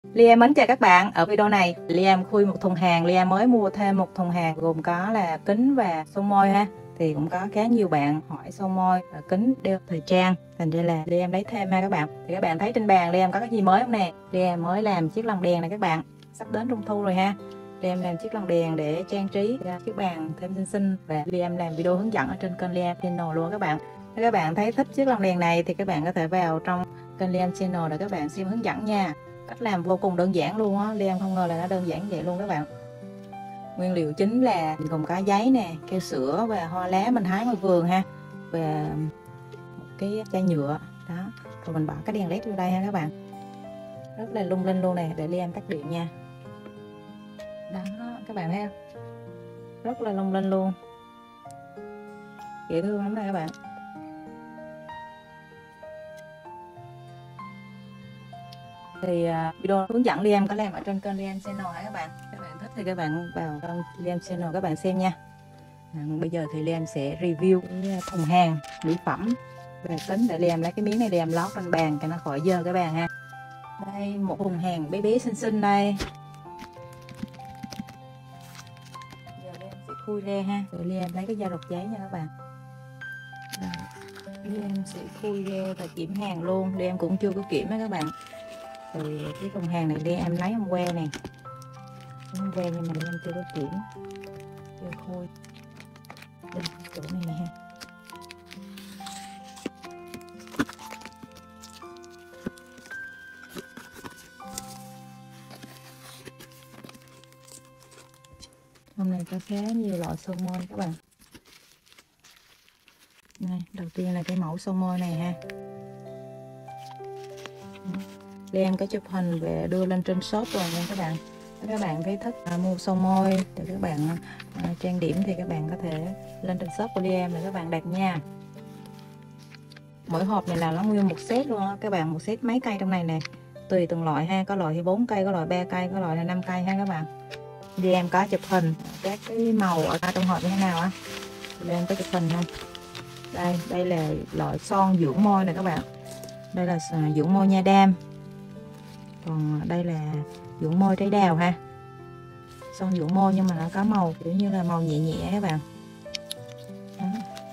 Liam mến chào các bạn. Ở video này Liam khui một thùng hàng. Liam mới mua thêm một thùng hàng gồm có là kính và son môi ha. Thì cũng có khá nhiều bạn hỏi son môi và kính đeo thời trang, thành ra là Liam lấy thêm ha các bạn. Thì các bạn thấy trên bàn Liam có cái gì mới không nè? Liam mới làm chiếc lồng đèn này các bạn. Sắp đến trung thu rồi ha. Liam làm chiếc lồng đèn để trang trí chiếc bàn thêm xinh xinh, và Liam làm video hướng dẫn ở trên kênh Liam Channel luôn các bạn. Nếu các bạn thấy thích chiếc lồng đèn này thì các bạn có thể vào trong kênh Liam Channel để các bạn xem hướng dẫn nha. Cách làm vô cùng đơn giản luôn á, Liam không ngờ là nó đơn giản vậy luôn các bạn. Nguyên liệu chính là gồm có giấy nè, keo sữa và hoa lá mình hái ngoài vườn ha, và một cái chai nhựa đó, rồi mình bỏ cái đèn led vô đây ha các bạn. Rất là lung linh luôn nè, để Liam tắt điện nha. Đó các bạn thấy không, rất là lung linh luôn, dễ thương lắm đây các bạn. Thì video hướng dẫn Liam có làm ở trên kênh Liam Channel hả các bạn. Các bạn thích thì các bạn vào kênh Liam Channel các bạn xem nha. Bây giờ thì Liam sẽ review cái thùng hàng mỹ phẩm và kính, để Liam lấy cái miếng này Liam lót lên bàn cho nó khỏi dơ cái bàn ha. Đây một thùng hàng bé bé xinh xinh đây. Giờ Liam sẽ khui ra ha, rồi Liam lấy cái dao rọc giấy nha các bạn. Liam sẽ khui ra và kiểm hàng luôn. Liam cũng chưa có kiểm đó các bạn. Thì cái thùng hàng này đi em lấy hôm qua nè, hôm qua nhưng mà em chưa có kiểm, chưa khui. Đây chỗ này nè ha. Hôm nay có khá nhiều loại son môi các bạn. Này, đầu tiên là cái mẫu son môi này ha. Liam có chụp hình về đưa lên trên shop rồi nha các bạn. Nếu các bạn thấy thích mua son môi để các bạn trang điểm thì các bạn có thể lên trên shop của Liam để các bạn đặt nha. Mỗi hộp này là nó nguyên một set luôn á các bạn, một set mấy cây trong này nè, tùy từng loại ha, có loại thì 4 cây, có loại 3 cây, có loại là 5 cây ha các bạn. Liam có chụp hình các cái màu ở trong hộp như thế nào á, Liam có chụp hình không? Đây là loại son dưỡng môi này các bạn. Đây là dưỡng môi nha đam. Còn đây là dưỡng môi trái đào ha. Son dưỡng môi nhưng mà nó có màu kiểu như là màu nhẹ nhẹ các bạn. Đó.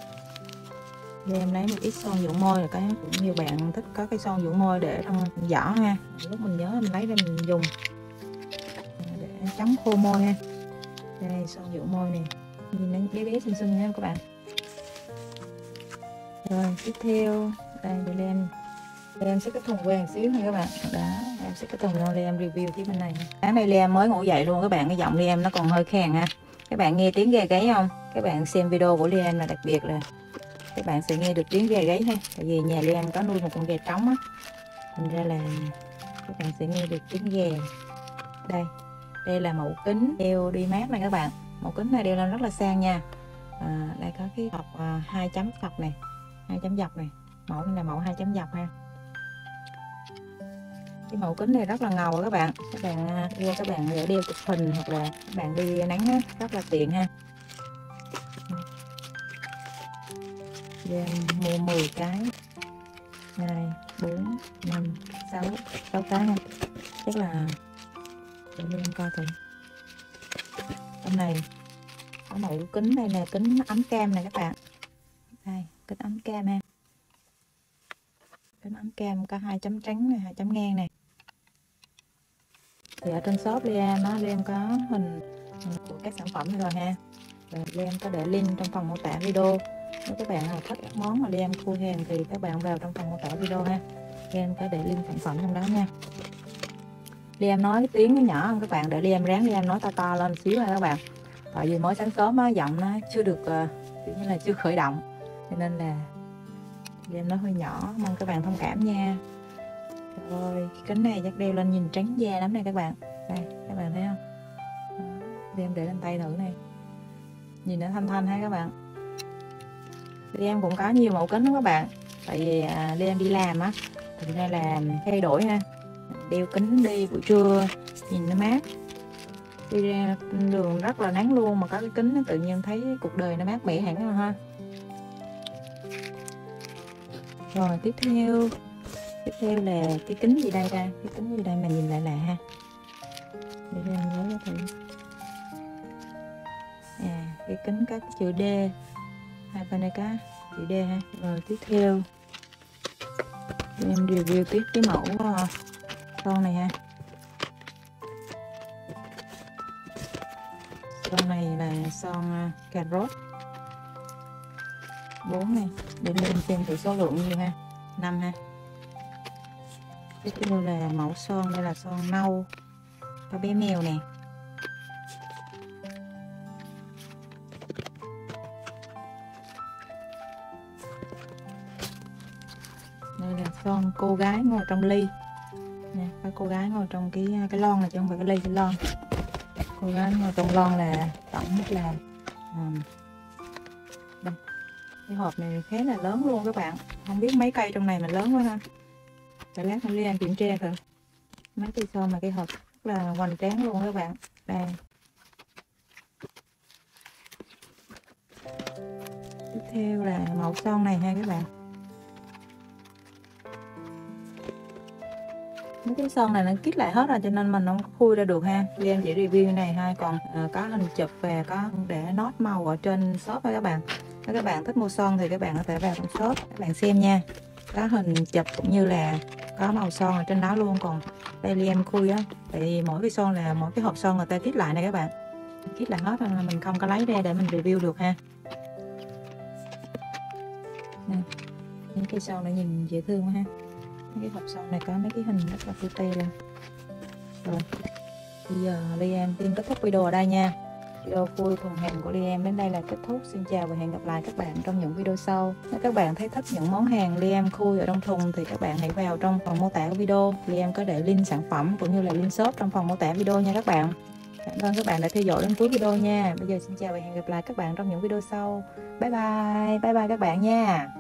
Em lấy một ít son dưỡng môi, là cái cũng nhiều bạn thích có cái son dưỡng môi để trong giỏ ha. Lúc mình nhớ mình lấy ra mình dùng để chống khô môi ha. Đây son dưỡng môi nè, nhìn nó bé bé xinh xinh nha các bạn. Rồi tiếp theo đây để Liam sẽ cái thùng vàng xíu nha các bạn. Đó, em sẽ cái thùng cho Liam review phía bên này. Sáng nay Liam mới ngủ dậy luôn các bạn, cái giọng Liam nó còn hơi khàn ha. Các bạn nghe tiếng gà gáy không? Các bạn xem video của Liam là đặc biệt là các bạn sẽ nghe được tiếng gà gáy ha. Tại vì nhà Liam có nuôi một con gà trống á, thành ra là các bạn sẽ nghe được tiếng gà. Đây là mẫu kính đeo đi mát này các bạn. Mẫu kính này đeo lên rất là sang nha. Đây có cái hộp 2 chấm dọc này, 2 chấm dọc này. Mẫu này là mẫu 2 chấm dọc ha. Cái mẫu kính này rất là ngầu các bạn. Các bạn mua các bạn để đeo chụp hình hoặc là các bạn đi nắng á, rất là tiện ha. Liam mua 10 cái. 2, 4, 5, 6 cái ha. Chắc là để Liam coi thử. Trong này có mẫu kính, đây là kính ấm cam này các bạn. Đây, kính ấm cam ha. Kính ấm cam có 2 chấm trắng này, 2 chấm ngang này. Thì ở trên shop Liam có hình của các sản phẩm này rồi ha. Và Liam có để link trong phần mô tả video. Nếu các bạn nào thích các món mà Liam khui hàng thì các bạn vào trong phần mô tả video ha. Liam có để link sản phẩm trong đó nha. Liam nói cái tiếng nó nhỏ hơn các bạn, để Liam nói to to lên xíu ha các bạn. Tại vì mới sáng sớm á, giọng nó chưa được kiểu như là chưa khởi động, cho nên là Liam nói hơi nhỏ, mong các bạn thông cảm nha. Rồi cái kính này chắc đeo lên nhìn trắng da lắm này các bạn. Đây các bạn thấy không? Liam để lên tay thử này, nhìn nó thanh thanh ha các bạn. Liam cũng có nhiều mẫu kính đó các bạn. Tại vì Liam đi làm á, thành ra là thay đổi ha. Đeo kính đi buổi trưa nhìn nó mát, đi ra đường rất là nắng luôn mà có cái kính tự nhiên thấy cuộc đời nó mát mẻ hẳn rồi ha. Rồi tiếp theo Tiếp theo là cái kính gì đây ta, cái kính gì đây mà nhìn lại lạ ha, để em nhớ cho thử. Cái kính có cái chữ D, hai bên đây có chữ D ha. Rồi tiếp theo em review tiếp cái mẫu son này ha. Son này là son cà rốt 4 này, để lên xem thử số lượng nhiêu ha, 5 ha. Tiếp theo là mẫu son, đây là son nâu cho bé mèo nè. Đây là son cô gái ngồi trong ly nè, có cô gái ngồi trong cái lon này chứ không phải cái ly, cái lon. Cô gái ngồi trong lon là tổng mức là đây. Cái hộp này khá là lớn luôn các bạn, không biết mấy cây trong này mà lớn quá ha. Để lát mình lên kiểm tra thử mấy cây son mà cái hộp rất là hoành tráng luôn các bạn. Đây, tiếp theo là mẫu son này ha các bạn. Mấy cái son này nó kít lại hết rồi cho nên mình không khui ra được ha. Vì em chỉ review này ha, còn có hình chụp và có để nốt màu ở trên shop đó các bạn. Nếu các bạn thích mua son thì các bạn có thể vào trong shop các bạn xem nha, có hình chụp cũng như là có màu son ở trên đó luôn. Còn đây Ly em khui á, tại vì mỗi cái son là mỗi cái hộp son người ta kít lại này các bạn, kít lại hết nên là mình không có lấy ra để mình review được ha. Nè, những cái son này nhìn dễ thương quá ha. Mấy cái hộp son này có mấy cái hình rất là cute luôn. Rồi bây giờ Ly em xin kết thúc video ở đây nha. Video khui thùng hàng của Ly em đến đây là kết thúc. Xin chào và hẹn gặp lại các bạn trong những video sau. Nếu các bạn thấy thích những món hàng Ly em khui ở trong thùng thì các bạn hãy vào trong phần mô tả của video. Ly em có để link sản phẩm cũng như là link shop trong phần mô tả video nha các bạn. Cảm ơn các bạn đã theo dõi đến cuối video nha. Bây giờ xin chào và hẹn gặp lại các bạn trong những video sau. Bye bye, bye bye các bạn nha.